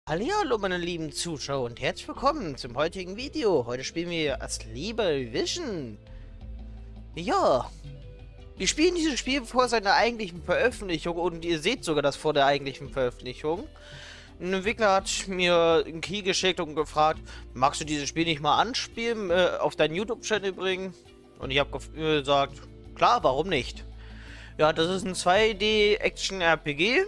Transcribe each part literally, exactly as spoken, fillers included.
Hallihallo, meine lieben Zuschauer und herzlich willkommen zum heutigen Video. Heute spielen wir Asleep Vision. Ja, wir spielen dieses Spiel vor seiner eigentlichen Veröffentlichung und ihr seht sogar das vor der eigentlichen Veröffentlichung. Ein Entwickler hat mir einen Key geschickt und gefragt, magst du dieses Spiel nicht mal anspielen, äh, auf deinen YouTube-Channel bringen? Und ich habe gesagt, klar, warum nicht? Ja, das ist ein zwei D-Action-R P G.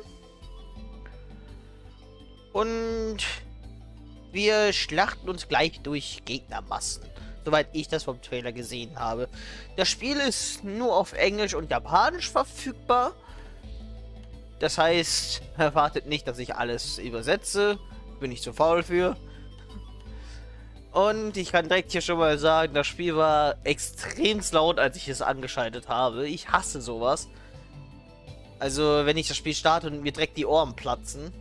Und wir schlachten uns gleich durch Gegnermassen, soweit ich das vom Trailer gesehen habe. Das Spiel ist nur auf Englisch und Japanisch verfügbar. Das heißt, erwartet nicht, dass ich alles übersetze. Bin ich zu faul für. Und ich kann direkt hier schon mal sagen, das Spiel war extrem laut, als ich es angeschaltet habe. Ich hasse sowas. Also, wenn ich das Spiel starte und mir direkt die Ohren platzen.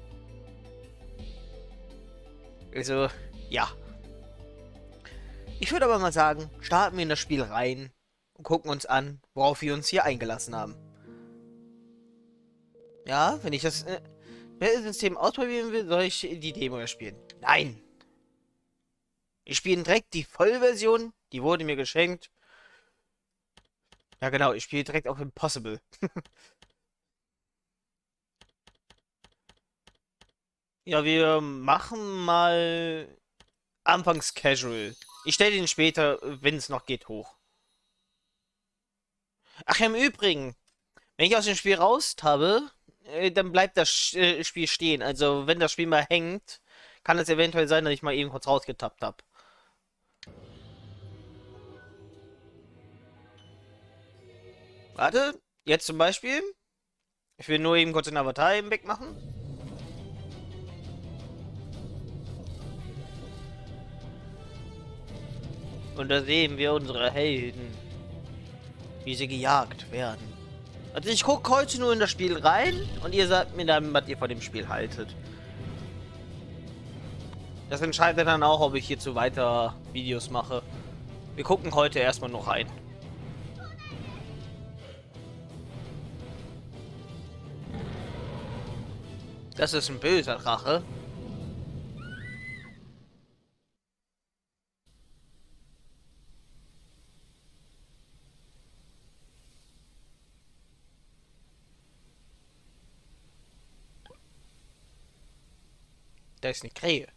Also, ja. Ich würde aber mal sagen, starten wir in das Spiel rein und gucken uns an, worauf wir uns hier eingelassen haben. Ja, wenn ich das äh, System ausprobieren will, soll ich die Demo spielen. Nein! Ich spiele direkt die Vollversion, die wurde mir geschenkt. Ja genau, ich spiele direkt auf Impossible. Ja, wir machen mal anfangs Casual. Ich stelle den später, wenn es noch geht, hoch. Ach ja, im Übrigen, wenn ich aus dem Spiel raus habe, äh, dann bleibt das äh, Spiel stehen. Also, wenn das Spiel mal hängt, kann es eventuell sein, dass ich mal eben kurz rausgetappt habe. Warte, jetzt zum Beispiel. Ich will nur eben kurz den Avatar eben wegmachen. Und da sehen wir unsere Helden, wie sie gejagt werden. Also ich gucke heute nur in das Spiel rein und ihr sagt mir dann, was ihr von dem Spiel haltet. Das entscheidet dann auch, ob ich hierzu weiter Videos mache. Wir gucken heute erstmal noch rein. Das ist ein böser Drache. Da ist eine Krähe.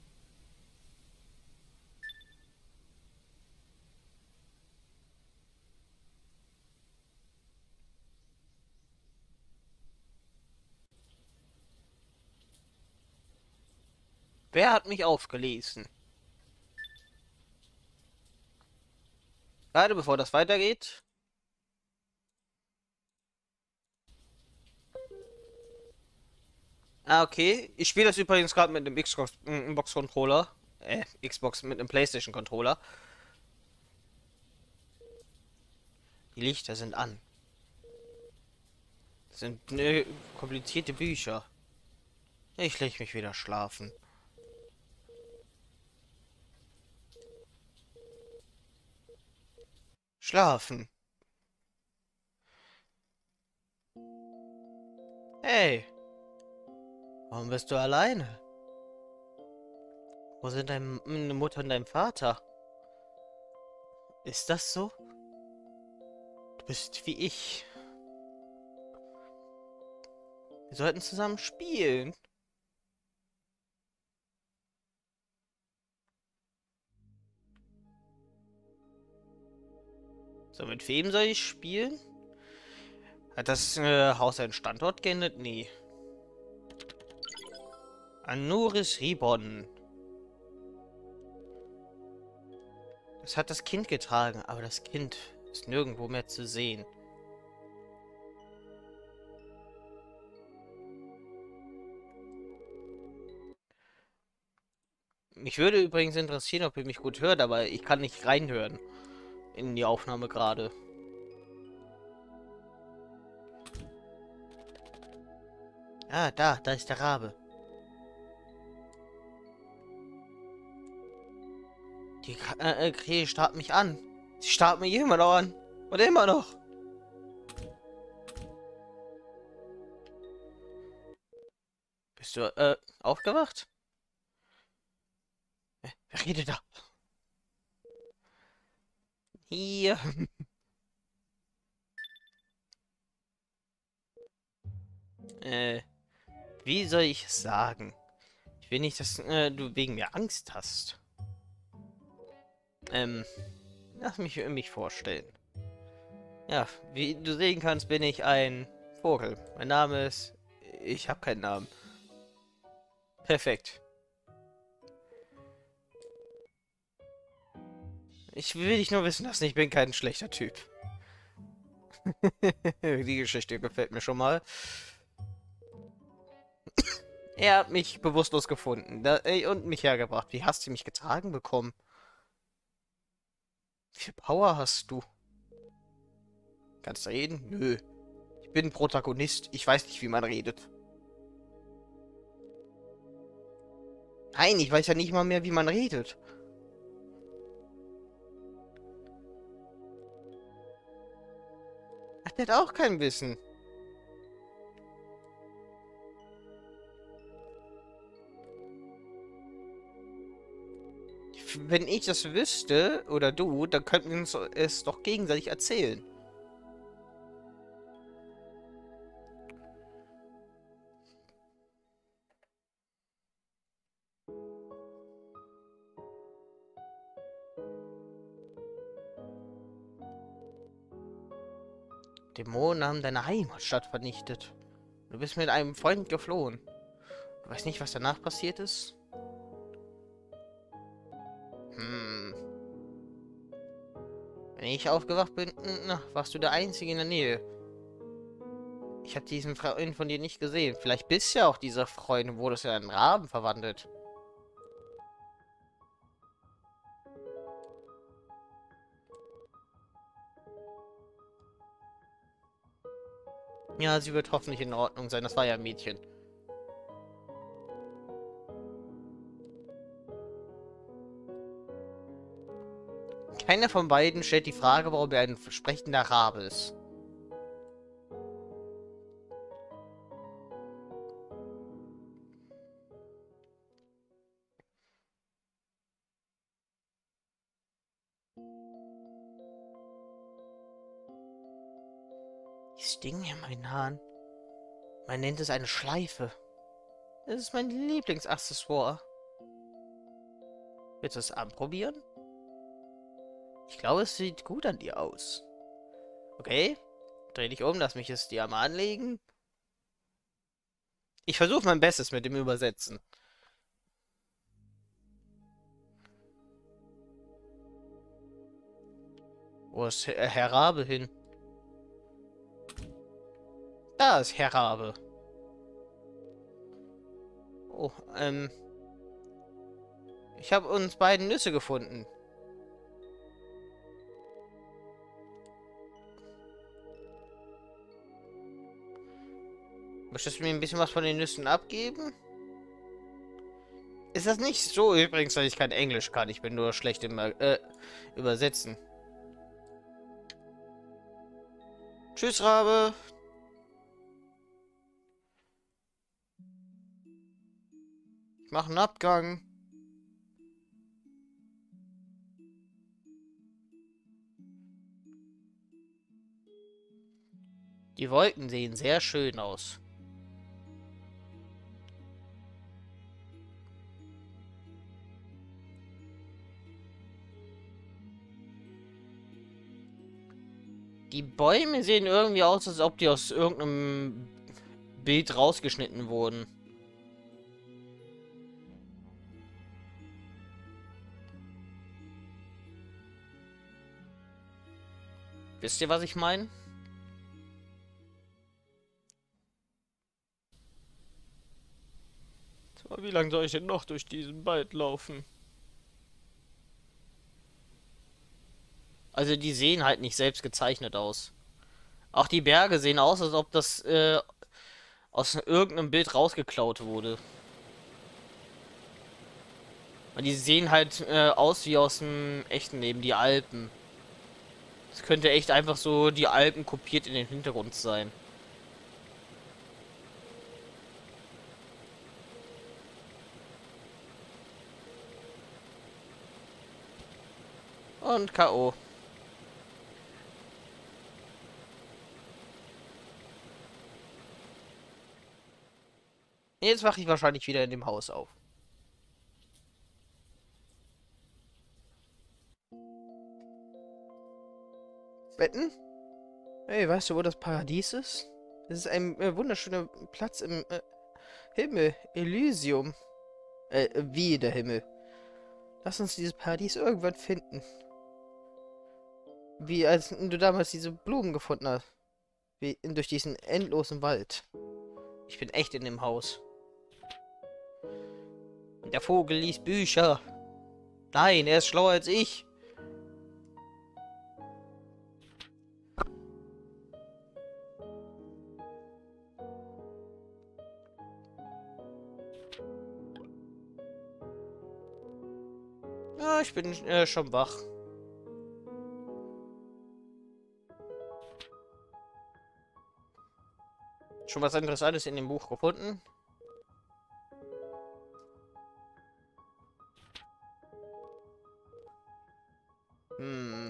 Wer hat mich aufgelesen? Gerade bevor das weitergeht. Ah, okay. Ich spiele das übrigens gerade mit einem Xbox-Controller. Äh, Xbox mit einem PlayStation-Controller. Die Lichter sind an. Das sind ne, komplizierte Bücher. Ich lege mich wieder schlafen. Schlafen. Hey. Warum bist du alleine? Wo sind deine Mutter und dein Vater? Ist das so? Du bist wie ich. Wir sollten zusammen spielen. So, mit wem soll ich spielen? Hat das äh, Haus einen Standort geändert? Nee. Anuris Ribbon. Das hat das Kind getragen, aber das Kind ist nirgendwo mehr zu sehen. Mich würde übrigens interessieren, ob ihr mich gut hört, aber ich kann nicht reinhören in die Aufnahme gerade. Ah, da, da ist der Rabe. Die äh, Krähe starrt mich an. Sie starrt mich immer noch an. Und immer noch. Bist du, äh, auf? aufgewacht? Wer redet da? Hier. äh, wie soll ich es sagen? Ich will nicht, dass äh, du wegen mir Angst hast. Ähm, lass mich mich vorstellen. Ja, wie du sehen kannst, bin ich ein Vogel. Mein Name ist... Ich habe keinen Namen. Perfekt. Ich will dich nur wissen lassen, ich bin kein schlechter Typ. Die Geschichte gefällt mir schon mal. Er hat mich bewusstlos gefunden da, ey, und mich hergebracht. Wie hast du mich getragen bekommen? Wie viel Power hast du? Kannst du reden? Nö. Ich bin Protagonist. Ich weiß nicht, wie man redet. Nein, ich weiß ja nicht mal mehr, wie man redet. Ach, der hat auch kein Wissen. Wenn ich das wüsste, oder du, dann könnten wir uns es doch gegenseitig erzählen. Dämonen haben deine Heimatstadt vernichtet. Du bist mit einem Freund geflohen. Du weißt nicht, was danach passiert ist? Hm. Wenn ich aufgewacht bin, na, warst du der Einzige in der Nähe. Ich habe diesen Freund von dir nicht gesehen. Vielleicht bist du ja auch dieser Freund und wurdest in einen Raben verwandelt. Ja, sie wird hoffentlich in Ordnung sein. Das war ja ein Mädchen. Keiner von beiden stellt die Frage, warum er ein sprechender Rabe ist. Dieses Ding in meinen Haaren. Man nennt es eine Schleife. Das ist mein Lieblingsaccessoire. Willst du es anprobieren? Ich glaube, es sieht gut an dir aus. Okay. Dreh dich um, lass mich es dir mal anlegen. Ich versuche mein Bestes mit dem Übersetzen. Wo ist Herr, Herr Rabe hin? Da ist Herr Rabe. Oh, ähm... Ich habe uns beiden Nüsse gefunden. Möchtest du mir ein bisschen was von den Nüssen abgeben? Ist das nicht so übrigens, weil ich kein Englisch kann? Ich bin nur schlecht im äh, Übersetzen. Tschüss, Rabe. Ich mache einen Abgang. Die Wolken sehen sehr schön aus. Die Bäume sehen irgendwie aus, als ob die aus irgendeinem Bild rausgeschnitten wurden. Wisst ihr, was ich meine? Wie lange soll ich denn noch durch diesen Wald laufen? Also die sehen halt nicht selbst gezeichnet aus. Auch die Berge sehen aus, als ob das äh, aus irgendeinem Bild rausgeklaut wurde. Und die sehen halt äh, aus wie aus dem echten Leben, die Alpen. Es könnte echt einfach so die Alpen kopiert in den Hintergrund sein. Und K O Jetzt wache ich wahrscheinlich wieder in dem Haus auf. Betten? Hey, weißt du, wo das Paradies ist? Es ist ein äh, wunderschöner Platz im äh, Himmel. Elysium. Äh, wie der Himmel. Lass uns dieses Paradies irgendwann finden. Wie als du damals diese Blumen gefunden hast. Wie in, durch diesen endlosen Wald. Ich bin echt in dem Haus. Der Vogel liest Bücher. Nein, er ist schlauer als ich. Ja, ich bin äh, schon wach. Schon was Interessantes in dem Buch gefunden? Hm.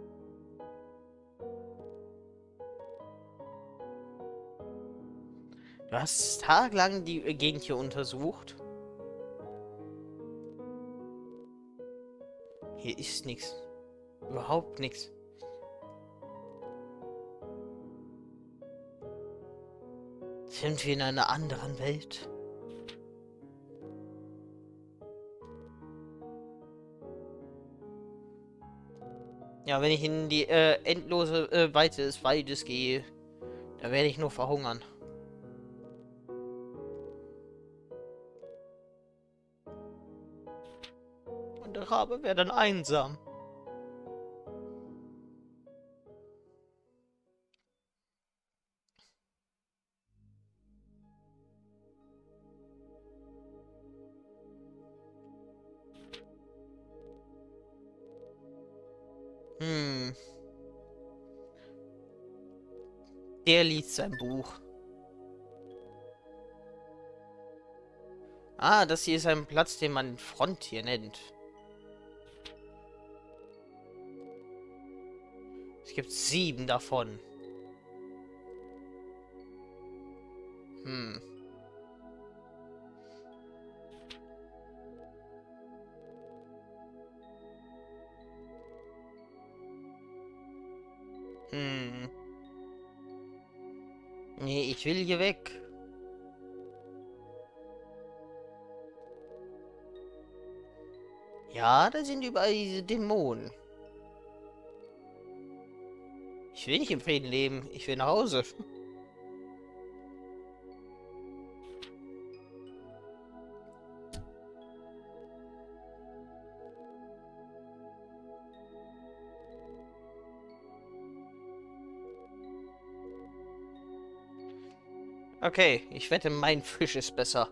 Du hast tagelang die äh, Gegend hier untersucht. Hier ist nichts. Überhaupt nichts. Sind wir in einer anderen Welt? Ja, wenn ich in die äh, endlose äh, Weite des Waldes gehe, da werde ich nur verhungern. Und der Rabe wäre dann einsam. Hm. Der liest sein Buch. Ah, das hier ist ein Platz, den man Front hier nennt. Es gibt sieben davon. Hm. Hm. Nee, ich will hier weg. Ja, da sind überall diese Dämonen. Ich will nicht im Frieden leben. Ich will nach Hause. Okay, ich wette, mein Fisch ist besser.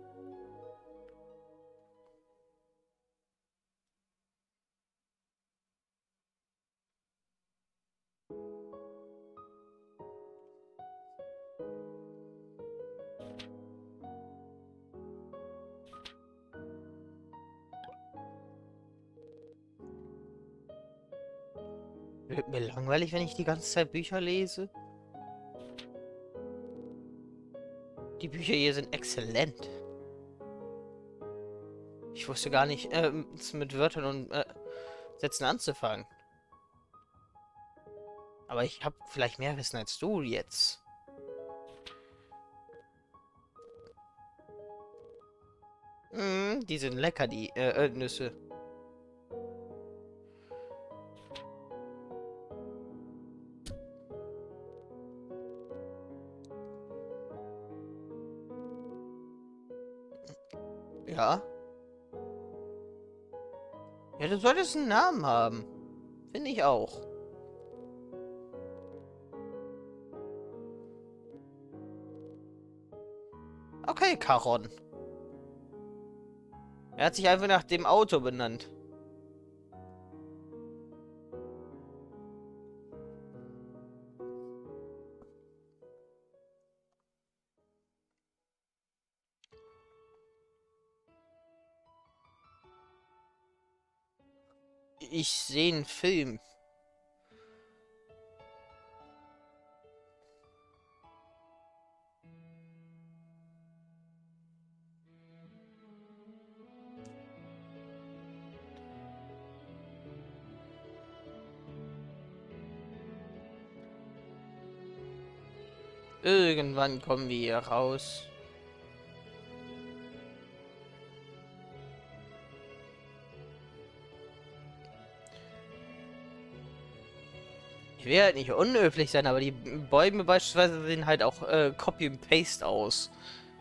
Wird mir langweilig, wenn ich die ganze Zeit Bücher lese? Die Bücher hier sind exzellent. Ich wusste gar nicht, ähm, mit Wörtern und äh, Sätzen anzufangen. Aber ich habe vielleicht mehr Wissen als du jetzt. Mm, die sind lecker, die äh, äh, Nüsse. Ja. Ja, du solltest einen Namen haben. Finde ich auch. Okay, Charon. Er hat sich einfach nach dem Auto benannt. Ich sehe einen Film. Irgendwann kommen wir hier raus. Ich will halt nicht unhöflich sein, aber die Bäume beispielsweise sehen halt auch äh, Copy and Paste aus.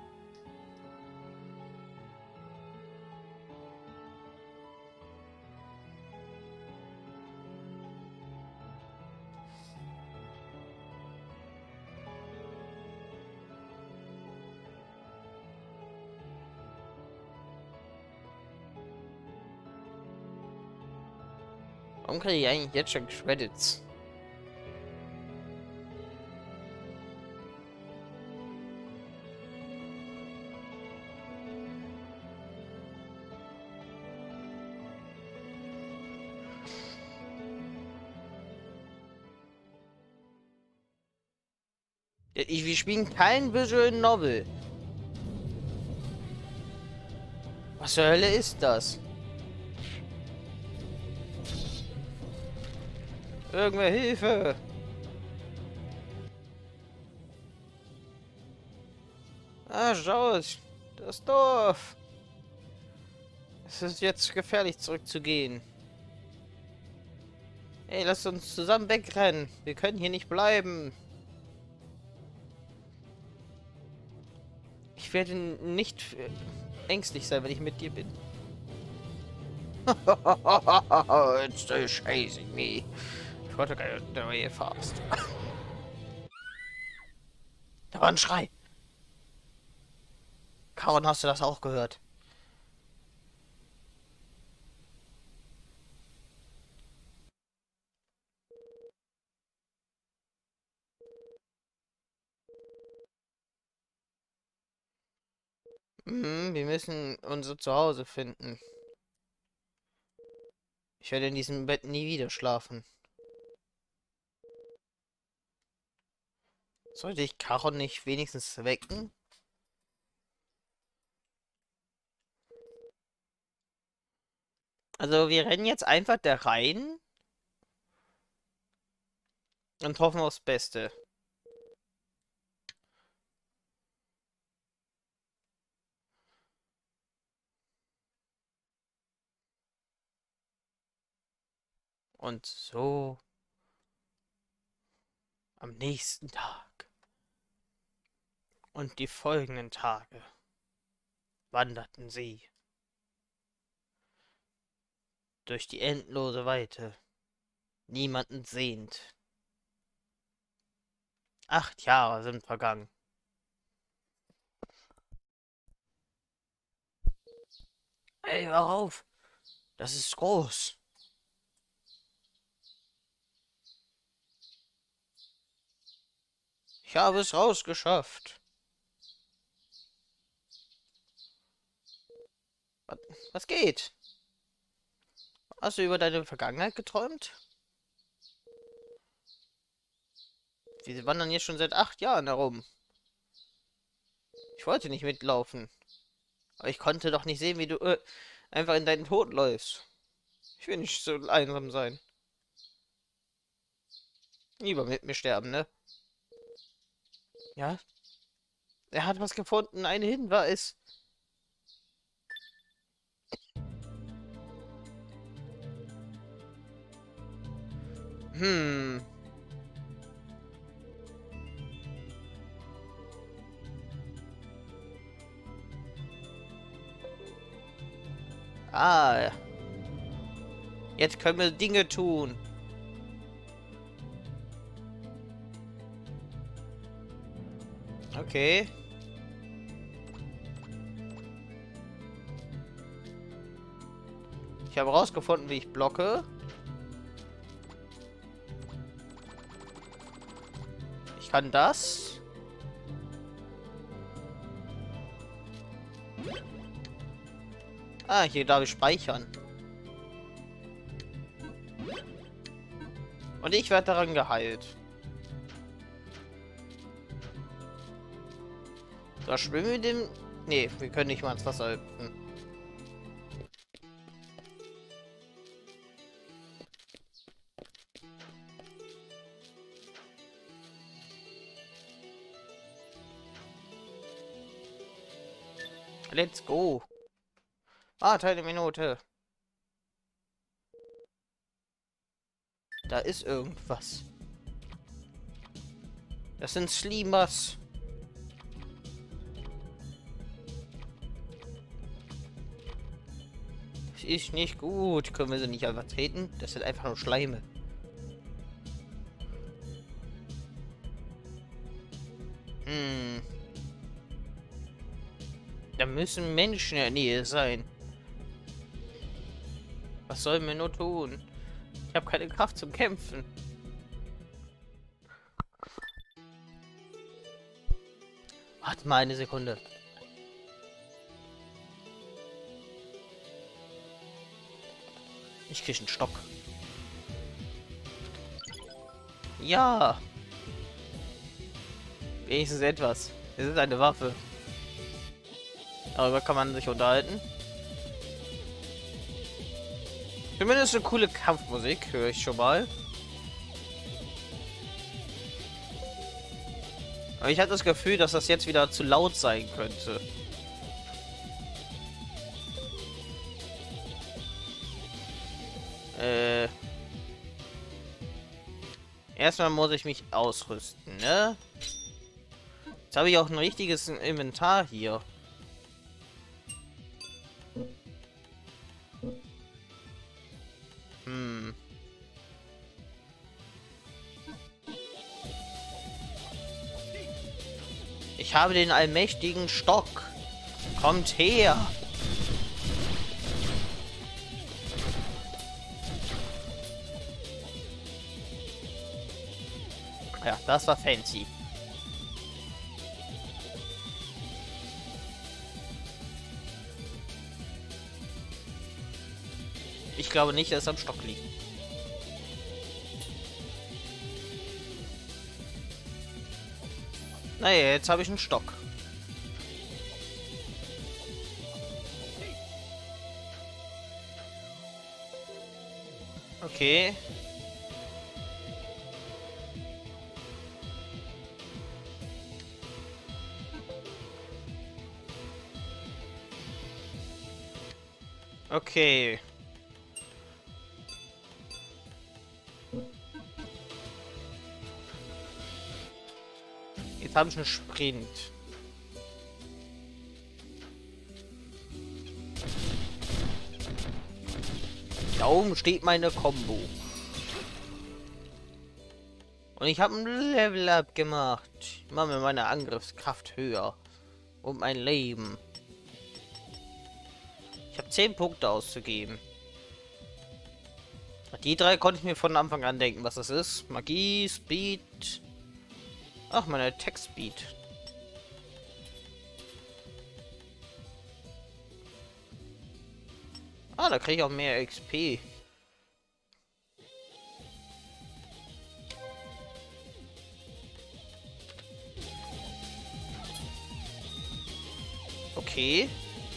Warum kriege ich eigentlich jetzt schon Credits? Ich, wir spielen kein Visual Novel. Was zur Hölle ist das? Irgendwer Hilfe! Ah, schaut! Das Dorf! Es ist jetzt gefährlich zurückzugehen. Ey, lasst uns zusammen wegrennen. Wir können hier nicht bleiben. Ich werde nicht ängstlich sein, wenn ich mit dir bin. It's still chasing me. Ich wollte keine neue fast. Da war ein Schrei. Karon, hast du das auch gehört? Hm, wir müssen unser Zuhause finden. Ich werde in diesem Bett nie wieder schlafen. Sollte ich Karon nicht wenigstens wecken? Also wir rennen jetzt einfach da rein und hoffen aufs Beste. Und so am nächsten Tag und die folgenden Tage wanderten sie durch die endlose Weite, niemanden sehend. Acht Jahre sind vergangen. Ey, hör auf! Das ist groß. Ich habe es rausgeschafft. Was, was geht? Hast du über deine Vergangenheit geträumt? Wir wandern hier schon seit acht Jahren herum. Ich wollte nicht mitlaufen. Aber ich konnte doch nicht sehen, wie du äh, einfach in deinen Tod läufst. Ich will nicht so einsam sein. Lieber mit mir sterben, ne? Ja? Er hat was gefunden, ein Hinweis. Hm. Ah. Jetzt können wir Dinge tun. Okay. Ich habe herausgefunden, wie ich blocke. Ich kann das. Ah, hier darf ich speichern. Und ich werde daran geheilt. Da schwimmen wir dem... Nee, wir können nicht mal ins Wasser hüpfen. Let's go. Ah, eine Minute. Da ist irgendwas. Das sind Slimas. Das ist nicht gut. Können wir sie nicht einfach treten? Das sind einfach nur Schleime. Hm. Da müssen Menschen in der Nähe sein. Was sollen wir nur tun? Ich habe keine Kraft zum Kämpfen. Warte mal eine Sekunde. Ich kriege einen Stock. Ja. Wenigstens etwas. Es ist eine Waffe. Darüber kann man sich unterhalten. Zumindest eine coole Kampfmusik, höre ich schon mal. Aber ich hatte das Gefühl, dass das jetzt wieder zu laut sein könnte. Äh. Erstmal muss ich mich ausrüsten, ne? Jetzt habe ich auch ein richtiges Inventar hier. Hm. Ich habe den allmächtigen Stock. Kommt her. Ja, das war fancy. Ich glaube nicht, dass es am Stock liegt. Naja, jetzt habe ich einen Stock. Okay. Okay. Jetzt habe ich einen Sprint. Da oben steht meine Combo. Und ich habe ein Level Up gemacht. Ich mache mir meine Angriffskraft höher. Und mein Leben. Ich habe zehn Punkte auszugeben. Die drei konnte ich mir von Anfang an denken, was das ist. Magie, Speed. Ach, meine Attack Speed. Ah, da kriege ich auch mehr X P. Okay.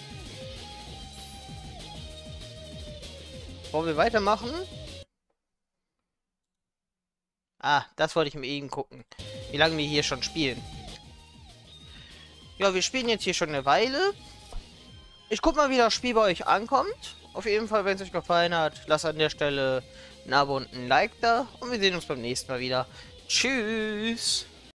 Wollen wir weitermachen? Ah, das wollte ich mir eben gucken. Wie lange wir hier schon spielen. Ja, wir spielen jetzt hier schon eine Weile. Ich guck mal, wie das Spiel bei euch ankommt. Auf jeden Fall, wenn es euch gefallen hat, lasst an der Stelle ein Abo und ein Like da. Und wir sehen uns beim nächsten Mal wieder. Tschüss!